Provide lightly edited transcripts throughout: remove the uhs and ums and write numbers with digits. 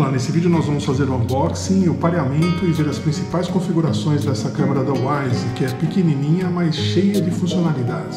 lá, nesse vídeo nós vamos fazer o unboxing, o pareamento e ver as principais configurações dessa câmera da Wyze, que é pequenininha, mas cheia de funcionalidades.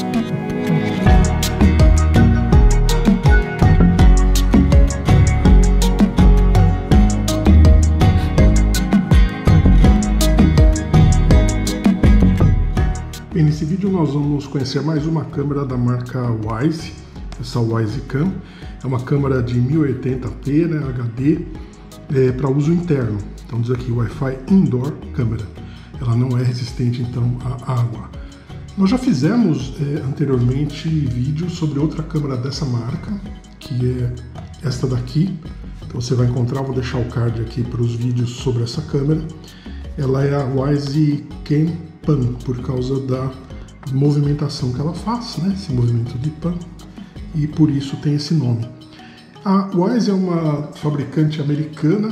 E nesse vídeo nós vamos conhecer mais uma câmera da marca Wyze, essa Wyze Cam. É uma câmera de 1080p, né, HD, para uso interno. Então diz aqui Wi-Fi Indoor Câmera. Ela não é resistente então à água. Nós já fizemos anteriormente vídeos sobre outra câmera dessa marca, que é esta daqui. Então você vai encontrar, vou deixar o card aqui para os vídeos sobre essa câmera. Ela é a Wyze Cam Pan, por causa da movimentação que ela faz, né? Esse movimento de pan, e por isso tem esse nome. A Wyze é uma fabricante americana.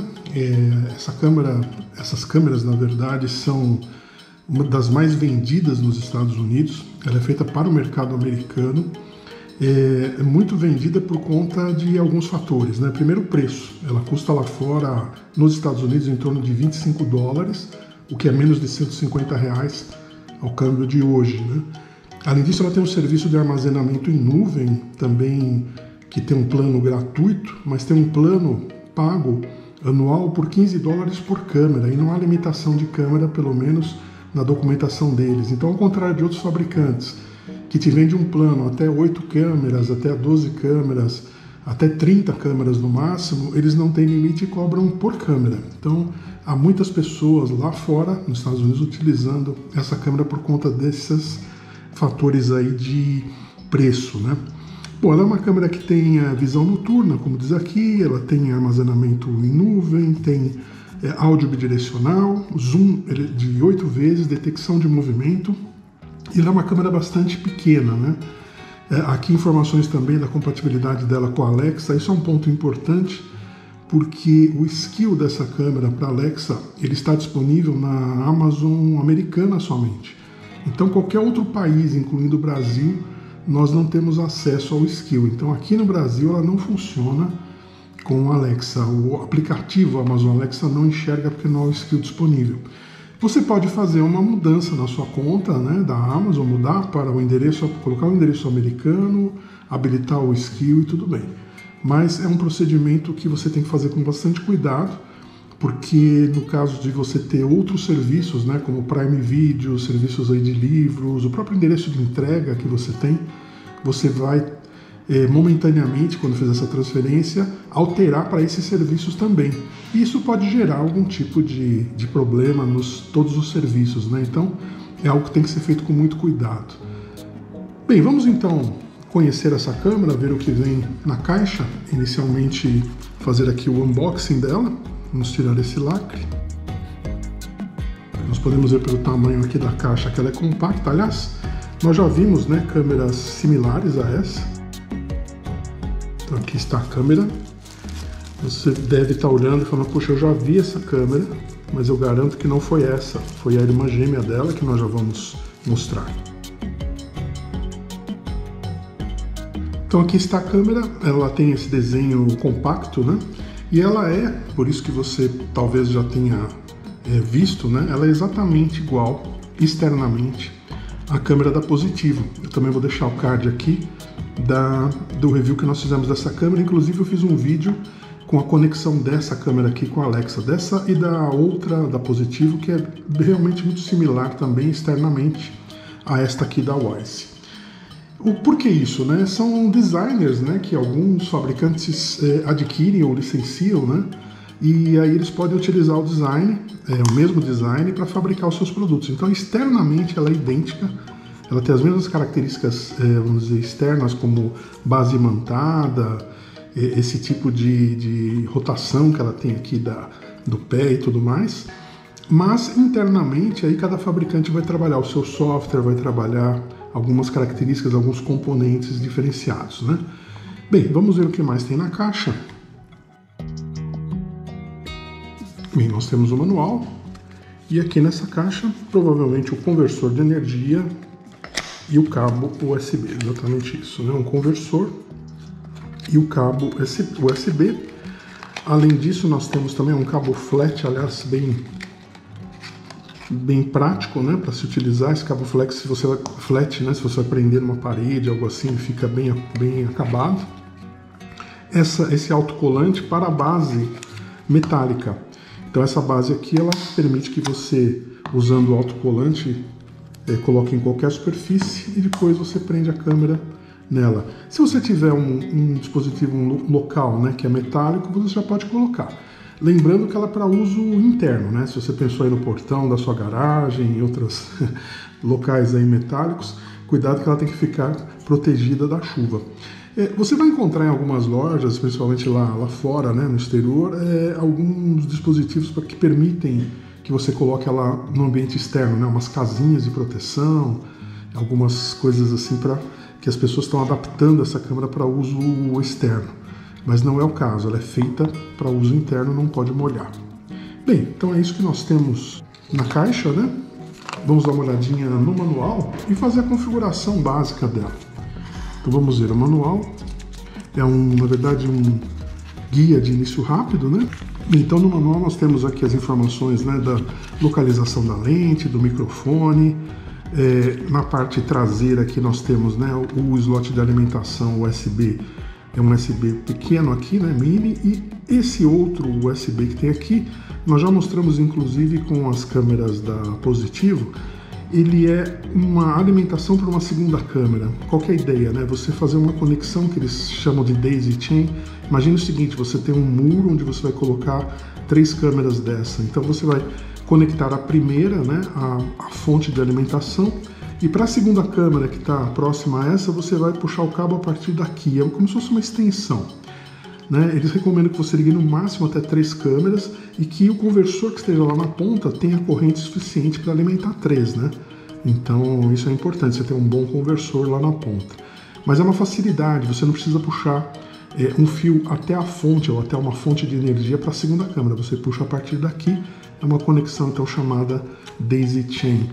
Essas câmeras, na verdade, são uma das mais vendidas nos Estados Unidos. Ela é feita para o mercado americano. É muito vendida por conta de alguns fatores, né? Primeiro, o preço. Ela custa lá fora, nos Estados Unidos, em torno de $25, o que é menos de R$150 ao câmbio de hoje, né? Além disso, ela tem um serviço de armazenamento em nuvem, também, que tem um plano gratuito, mas tem um plano pago anual por $15 por câmera, e não há limitação de câmera, pelo menos na documentação deles. Então, ao contrário de outros fabricantes, que te vendem um plano até 8 câmeras, até 12 câmeras, até 30 câmeras no máximo, eles não têm limite e cobram por câmera. Então, há muitas pessoas lá fora, nos Estados Unidos, utilizando essa câmera por conta desses fatores aí de preço, né? Bom, ela é uma câmera que tem visão noturna, como diz aqui, ela tem armazenamento em nuvem, tem áudio bidirecional, zoom de 8 vezes, detecção de movimento, e ela é uma câmera bastante pequena, né? Aqui informações também da compatibilidade dela com a Alexa. Isso é um ponto importante, porque o skill dessa câmera para Alexa, ele está disponível na Amazon americana somente. Então, qualquer outro país, incluindo o Brasil, nós não temos acesso ao skill. Então, aqui no Brasil, ela não funciona com a Alexa. O aplicativo Amazon Alexa não enxerga porque não há o skill disponível. Você pode fazer uma mudança na sua conta, né, da Amazon, mudar para o endereço, colocar o endereço americano, habilitar o skill e tudo bem. Mas é um procedimento que você tem que fazer com bastante cuidado, porque no caso de você ter outros serviços, né, como Prime Video, serviços aí de livros, o próprio endereço de entrega que você tem, você vai momentaneamente, quando fizer essa transferência, alterar para esses serviços também. E isso pode gerar algum tipo de problema nos todos os serviços, né? Então é algo que tem que ser feito com muito cuidado. Bem, vamos então conhecer essa câmera, ver o que vem na caixa. Inicialmente fazer aqui o unboxing dela. Vamos tirar esse lacre. Nós podemos ver pelo tamanho aqui da caixa que ela é compacta. Aliás, nós já vimos, né, câmeras similares a essa. Então aqui está a câmera. Você deve estar olhando e falando, poxa, eu já vi essa câmera, mas eu garanto que não foi essa. Foi a irmã gêmea dela, que nós já vamos mostrar. Então aqui está a câmera. Ela tem esse desenho compacto, né? E ela é, por isso que você talvez já tenha visto, né? Ela é exatamente igual, externamente, à câmera da Positivo. Eu também vou deixar o card aqui do review que nós fizemos dessa câmera. Inclusive eu fiz um vídeo com a conexão dessa câmera aqui com a Alexa, dessa e da outra, da Positivo, que é realmente muito similar também externamente a esta aqui da Wyze. Por que isso, né? São designers, né, que alguns fabricantes adquirem ou licenciam, né? E aí eles podem utilizar o design, o mesmo design, para fabricar os seus produtos. Então, externamente ela é idêntica, ela tem as mesmas características, vamos dizer, externas, como base imantada, esse tipo de rotação que ela tem aqui do pé e tudo mais. Mas internamente aí cada fabricante vai trabalhar o seu software, vai trabalhar algumas características, alguns componentes diferenciados, né? Bem, vamos ver o que mais tem na caixa. Bem, nós temos o manual e aqui nessa caixa provavelmente o conversor de energia e o cabo USB, exatamente isso, né? Um conversor e o cabo USB. Além disso, nós temos também um cabo flat, aliás, bem prático, né, para se utilizar. Esse cabo flat, se você vai prender numa parede, algo assim, fica bem acabado. Esse autocolante para a base metálica. Então essa base aqui, ela permite que você, usando o autocolante, coloque em qualquer superfície e depois você prende a câmera nela. Se você tiver um dispositivo local, né, que é metálico, você já pode colocar. Lembrando que ela é para uso interno, né? Se você pensou aí no portão da sua garagem, em outros locais aí metálicos, cuidado que ela tem que ficar protegida da chuva. Você vai encontrar em algumas lojas, principalmente lá fora, né, no exterior, alguns dispositivos que permitem que você coloque ela no ambiente externo, né, umas casinhas de proteção, algumas coisas assim para que as pessoas estão adaptando essa câmera para uso externo. Mas não é o caso, ela é feita para uso interno, não pode molhar. Bem, então é isso que nós temos na caixa, né? Vamos dar uma olhadinha no manual e fazer a configuração básica dela. Então vamos ver o manual. É na verdade um guia de início rápido, né? Então no manual nós temos aqui as informações, né, da localização da lente, do microfone. Na parte traseira aqui nós temos, né, o slot de alimentação USB. É um USB pequeno aqui, né, mini, e esse outro USB que tem aqui, nós já mostramos inclusive com as câmeras da Positivo. Ele é uma alimentação para uma segunda câmera. Qual que é a ideia, né? Você fazer uma conexão que eles chamam de daisy chain. Imagina o seguinte, você tem um muro onde você vai colocar 3 câmeras dessa. Então você vai conectar a primeira, né, a fonte de alimentação, e para a segunda câmera que está próxima a essa, você vai puxar o cabo a partir daqui. É como se fosse uma extensão. Né? Eles recomendam que você ligue no máximo até 3 câmeras e que o conversor que esteja lá na ponta tenha corrente suficiente para alimentar 3, né? Então isso é importante, você ter um bom conversor lá na ponta. Mas é uma facilidade, você não precisa puxar um fio até a fonte ou até uma fonte de energia para a segunda câmera. Você puxa a partir daqui, é uma conexão então chamada daisy chain,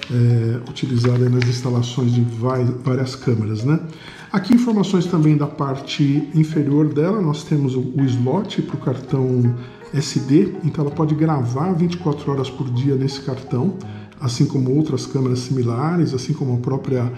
utilizada nas instalações de várias câmeras, né? Aqui informações também da parte inferior dela, nós temos o slot para o cartão SD, então ela pode gravar 24 horas por dia nesse cartão, assim como outras câmeras similares, assim como a própria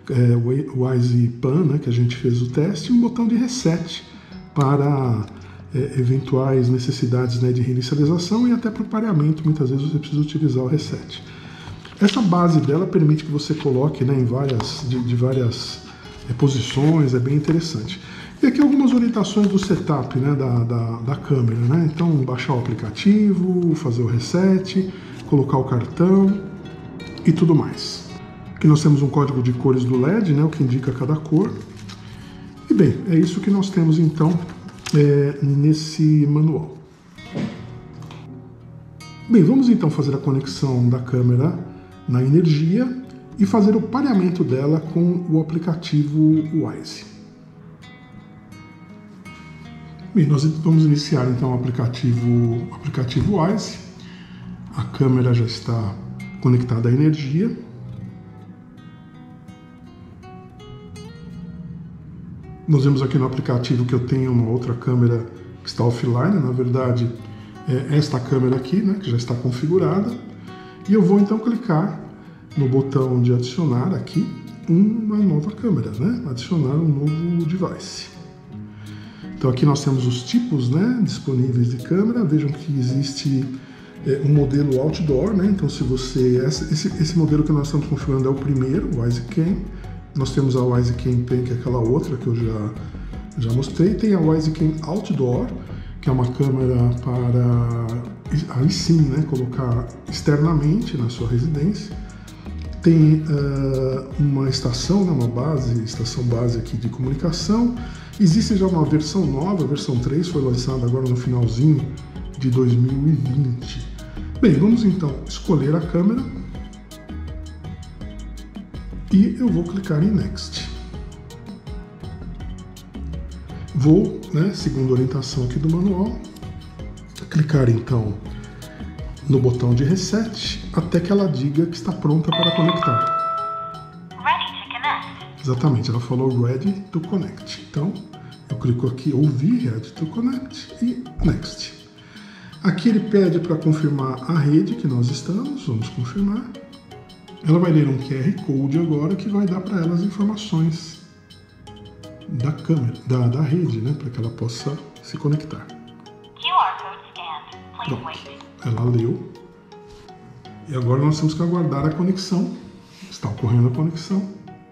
Wise Pan, né, que a gente fez o teste, e um botão de reset para eventuais necessidades, né, de reinicialização e até para o pareamento, muitas vezes você precisa utilizar o reset. Essa base dela permite que você coloque, né, em várias posições, é bem interessante. E aqui algumas orientações do setup, né, da câmera, né? Então baixar o aplicativo, fazer o reset, colocar o cartão e tudo mais. Aqui nós temos um código de cores do LED, né, o que indica cada cor. E bem, é isso que nós temos então nesse manual. Bem, vamos então fazer a conexão da câmera na energia e fazer o pareamento dela com o aplicativo Wise. Bem, nós vamos iniciar então o aplicativo Wise. A câmera já está conectada à energia. Nós vemos aqui no aplicativo que eu tenho uma outra câmera que está offline, na verdade é esta câmera aqui, né, que já está configurada. E eu vou então clicar no botão de adicionar aqui uma nova câmera, né? Adicionar um novo device. Então aqui nós temos os tipos, né, disponíveis de câmera. Vejam que existe um modelo outdoor, né? Então se você esse modelo que nós estamos configurando é o primeiro, o WiseCam. Nós temos a WiseCam Pen, que é aquela outra que eu já mostrei. Tem a WiseCam Outdoor, que é uma câmera para aí sim, né, colocar externamente na sua residência. Tem uma estação, né, estação base aqui de comunicação. Existe já uma versão nova, a versão 3 foi lançada agora no finalzinho de 2020. Bem, vamos então escolher a câmera e eu vou clicar em Next. Vou, né, segundo a orientação aqui do manual, clicar então no botão de reset até que ela diga que está pronta para conectar. Ready to connect. Exatamente, ela falou ready to connect. Então Eu clico aqui, ouvir, Ready to Connect e Next. Aqui ele pede para confirmar a rede que nós estamos, vamos confirmar. Ela vai ler um QR Code agora que vai dar para ela as informações da câmera, da rede, né, para que ela possa se conectar. QR code scanned. Please wait. Ela leu. E agora nós temos que aguardar a conexão. Está ocorrendo a conexão.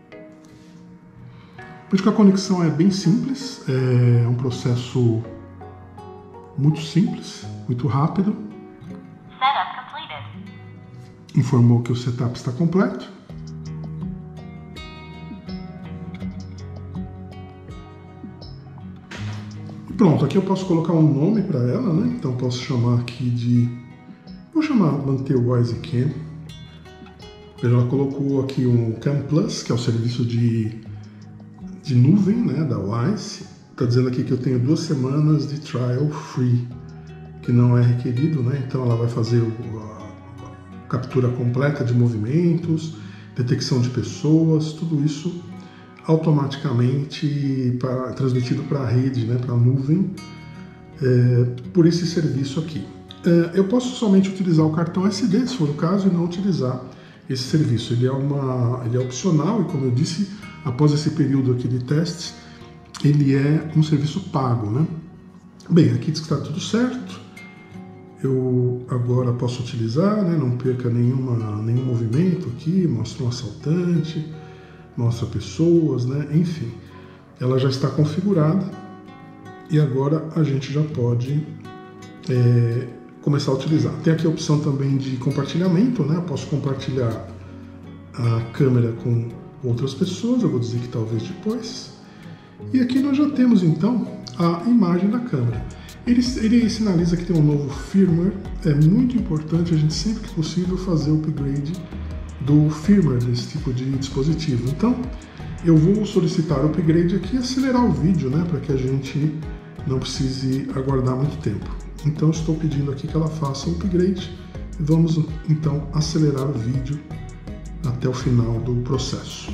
Por isso que a conexão é bem simples, é um processo muito simples, muito rápido. Setup completed. Informou que o setup está completo. Pronto, aqui eu posso colocar um nome para ela, né? Então eu posso chamar aqui de... Vou chamar manter o Wise Cam. Ela colocou aqui um Cam Plus, que é o serviço de nuvem, né, da Wise. Está dizendo aqui que eu tenho 2 semanas de trial free, que não é requerido, né? Então ela vai fazer a captura completa de movimentos, detecção de pessoas, tudo isso automaticamente transmitido para a rede, né, para a nuvem, por esse serviço aqui. Eu posso somente utilizar o cartão SD, se for o caso, e não utilizar esse serviço. Ele é opcional e, como eu disse, após esse período aqui de testes, ele é um serviço pago, né? Bem, aqui diz que está tudo certo. Eu agora posso utilizar, né? Não perca nenhum movimento aqui, mostra um assaltante, mostra pessoas, né? Enfim, ela já está configurada e agora a gente já pode começar a utilizar. Tem aqui a opção também de compartilhamento, né? Eu posso compartilhar a câmera com outras pessoas, eu vou dizer que talvez depois. E aqui nós já temos então a imagem da câmera. Ele sinaliza que tem um novo firmware. É muito importante a gente sempre que possível fazer o upgrade do firmware desse tipo de dispositivo. Então eu vou solicitar o upgrade aqui e acelerar o vídeo, né, para que a gente não precise aguardar muito tempo. Então estou pedindo aqui que ela faça o upgrade e vamos então acelerar o vídeo até o final do processo.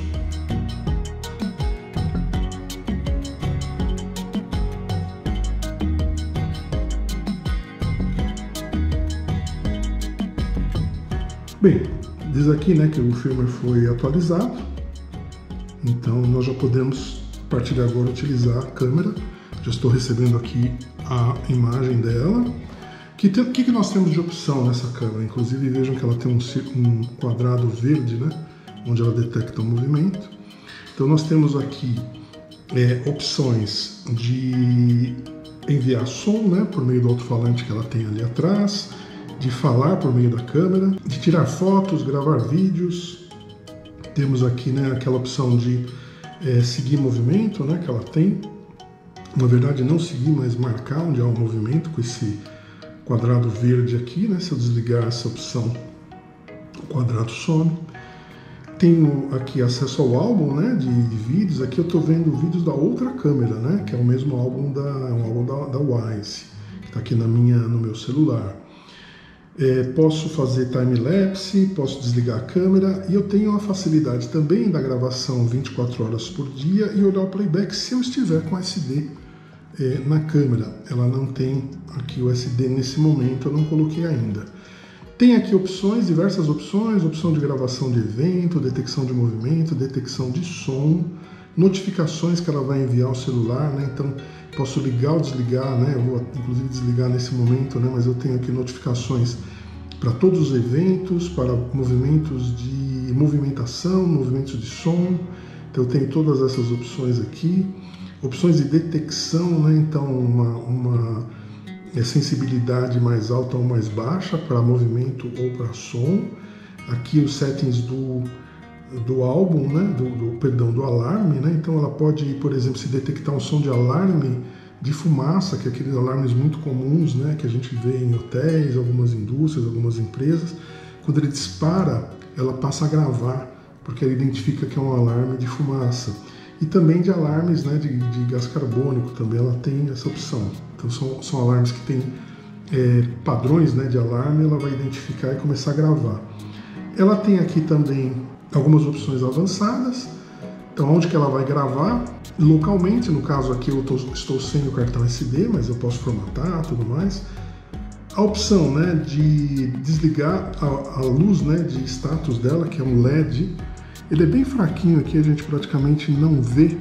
Bem, diz aqui, né, que o firmware foi atualizado, então nós já podemos, a partir de agora, utilizar a câmera. Já estou recebendo aqui a imagem dela. O que nós temos de opção nessa câmera? Inclusive, vejam que ela tem um quadrado verde, né, onde ela detecta o movimento. Então nós temos aqui opções de enviar som, né, por meio do alto-falante que ela tem ali atrás, de falar por meio da câmera, de tirar fotos, gravar vídeos. Temos aqui, né, aquela opção de seguir movimento, né, que ela tem. Na verdade, não seguir, mas marcar onde há o movimento com esse quadrado verde aqui, né? Se eu desligar essa opção, o quadrado some. Tenho aqui acesso ao álbum, né, de vídeos. Aqui eu estou vendo vídeos da outra câmera, né, que é o mesmo álbum da Wise, que está aqui no meu celular. Posso fazer time-lapse, posso desligar a câmera e eu tenho a facilidade também da gravação 24 horas por dia e olhar o playback se eu estiver com SD na câmera. Ela não tem aqui o SD nesse momento, eu não coloquei ainda. Tem aqui opções, diversas opções, opção de gravação de evento, detecção de movimento, detecção de som, notificações que ela vai enviar ao celular, né? Então posso ligar ou desligar, né? Eu vou inclusive desligar nesse momento, né? Mas eu tenho aqui notificações para todos os eventos, para movimentos de movimentação, movimentos de som. Então eu tenho todas essas opções aqui. Opções de detecção, né? Então uma sensibilidade mais alta ou mais baixa para movimento ou para som. Aqui os settings do álbum, né? do alarme, né? Então ela pode, por exemplo, se detectar um som de alarme de fumaça, que é aqueles alarmes muito comuns, né? Que a gente vê em hotéis, algumas indústrias, algumas empresas. Quando ele dispara, ela passa a gravar, porque ela identifica que é um alarme de fumaça. E também de alarmes, né, de gás carbônico, também ela tem essa opção. Então são alarmes que têm padrões, né, de alarme, ela vai identificar e começar a gravar. Ela tem aqui também algumas opções avançadas. Então onde que ela vai gravar? localmente. No caso aqui eu estou sem o cartão SD, mas eu posso formatar, tudo mais. A opção, né, de desligar a luz, né, de status dela, que é um LED, ele é bem fraquinho aqui, a gente praticamente não vê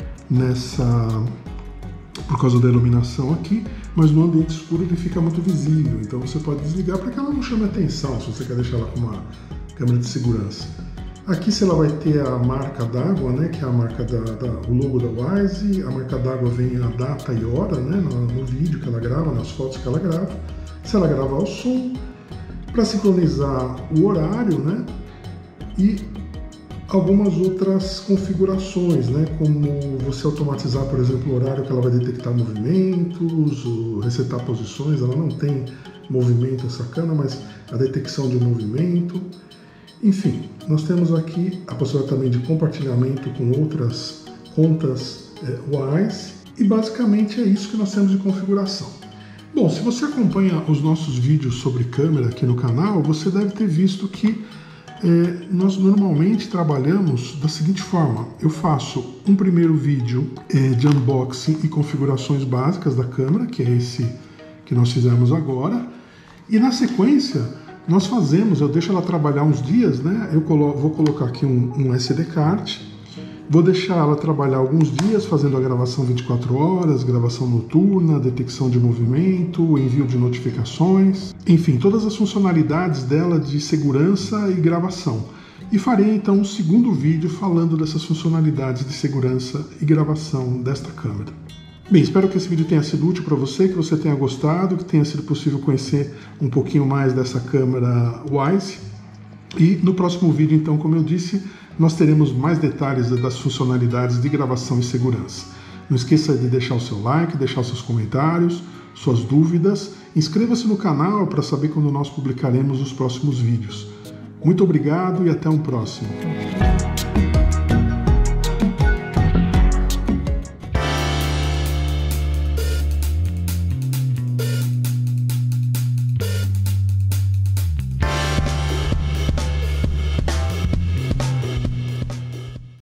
por causa da iluminação aqui, mas no ambiente escuro ele fica muito visível, então você pode desligar para que ela não chame atenção, se você quer deixar ela com uma câmera de segurança. Aqui ela vai ter a marca d'água, né, que é a marca o logo da Wyze. A marca d'água vem a data e hora, né, no vídeo que ela grava, nas fotos que ela grava. Se ela gravar o som, para sincronizar o horário, né, e algumas outras configurações, né, como você automatizar, por exemplo, o horário que ela vai detectar movimentos, resetar posições. Ela não tem movimento essa câmera, mas a detecção de movimento. Enfim, nós temos aqui a possibilidade também de compartilhamento com outras contas Wyze, e basicamente é isso que nós temos de configuração. Bom, se você acompanha os nossos vídeos sobre câmera aqui no canal, você deve ter visto que nós normalmente trabalhamos da seguinte forma: eu faço um primeiro vídeo de unboxing e configurações básicas da câmera, que é esse que nós fizemos agora, e na sequência eu deixo ela trabalhar uns dias, né? Eu vou colocar aqui um SD card, vou deixar ela trabalhar alguns dias fazendo a gravação 24 horas, gravação noturna, detecção de movimento, envio de notificações, enfim, todas as funcionalidades dela de segurança e gravação. E farei então um segundo vídeo falando dessas funcionalidades de segurança e gravação desta câmera. Bem, espero que esse vídeo tenha sido útil para você, que você tenha gostado, que tenha sido possível conhecer um pouquinho mais dessa câmera Wyze. E no próximo vídeo, então, como eu disse, nós teremos mais detalhes das funcionalidades de gravação e segurança. Não esqueça de deixar o seu like, deixar os seus comentários, suas dúvidas. Inscreva-se no canal para saber quando nós publicaremos os próximos vídeos. Muito obrigado e até um próximo.